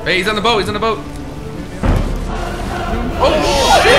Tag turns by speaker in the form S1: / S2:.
S1: Hey, he's on the boat. He's on the boat. Oh, shit!